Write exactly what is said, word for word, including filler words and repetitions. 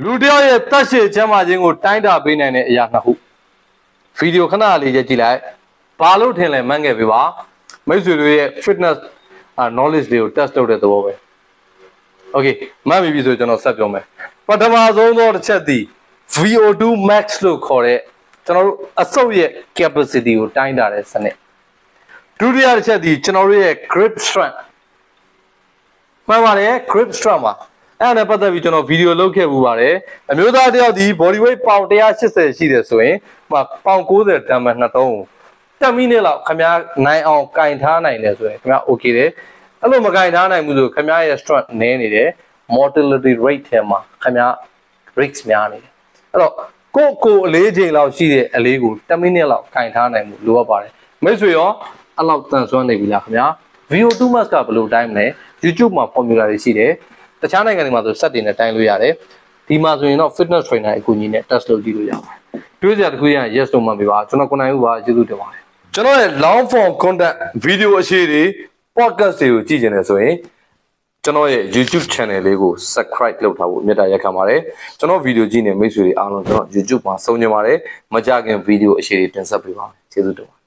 လူတယောက်ရဲ့တက်ရှိချမ်းသာခြင်းကိုတိုင်းတာပေးနိုင်တဲ့အရာနှစ်ခုဗီဒီယိုခဏလေးကြည့်လိုက်ဘာလို့ထင်လဲမှန်းခဲ့ပြီပါမိတ်ဆွေတို့ရဲ့ fitness knowledge တွေကို test လုပ်တဲ့သဘောပဲ okay မှတ်ပြီဆိုကျွန်တော်ဆက်ပြောမယ်ပထမဆုံးသောတစ်ချက်သည် V O two max လို့ခေါ်တဲ့ကျွန်တော်တို့အဆုပ်ရဲ့ capacity ကိုတိုင်းတာတဲ့စနစ်ဒုတိယတစ်ချက်သည်ကျွန်တော်တို့ရဲ့ grip strength မှန်ပါတယ် grip strength ပါအဲ့ဒါနဲ့ပတ်သက်ပြီးကျွန်တော်ဗီဒီယိုလုပ်ခဲ့ပူပါတယ်အမျိုးသားတယောက်ဒီ body weight ပေါင်one eightyရှိတယ်ဆိုရင်ဟိုပေါင်ninetyတန်မဲ့နှစ်တုံးtenမိနစ်လောက်ခင်ဗျားနိုင်အောင်ကင်ထားနိုင်တယ်ဆိုရင်ခင်ဗျား okay တယ်အဲ့လိုမကင်ထားနိုင်ဘူးဆိုခင်ဗျားရဲ့ strength နည်းနေတယ် mortality rate ထဲမှာခင်ဗျား risks များနေတယ်အဲ့တော့ကိုကိုအလေးချိန်လောက်ရှိတဲ့အလေးကိုtenမိနစ်လောက်ကင်ထားနိုင်မှုလိုအပ်ပါတယ်မိတ်ဆွေရောအဲ့လောက်တန်ဆွမ်းနေပြီလားခင်ဗျာ V O two max ကဘယ်လိုတိုင်းမလဲ YouTube မှာ formula တွေရှိတယ်တခြားနိုင်ငံတွေမှာဆိုစက်တွေနဲ့တိုင်းလို့ရတယ်ဒီမှာဆိုရင်တော့ fitness trainer အကူအညီနဲ့ test လုပ်ကြည့်လို့ရပါတယ်တွေးစရာတစ်ခုရရင် yes လို့မှပြပါကျွန်တော်ကိုနိုင်ဦးပါကျေးဇူးတင်ပါတယ်ကျွန်တော်ရဲ့ long form content video အရှိတွေ podcast တွေကိုကြည့်ကြတယ်ဆိုရင်ကျွန်တော်ရဲ့ YouTube channel လေးကို subscribe လုပ်ထားဖို့မြတ်တာရက်ခံပါတယ်ကျွန်တော် video ကြည့်နေမိတ်ဆွေတွေအားလုံးကျွန်တော် YouTube မှာစုံညင်ပါတယ်မကြခင် video အရှိတွေတင်ဆက်ပေးပါမယ်ကျေးဇူးတင်ပါတယ်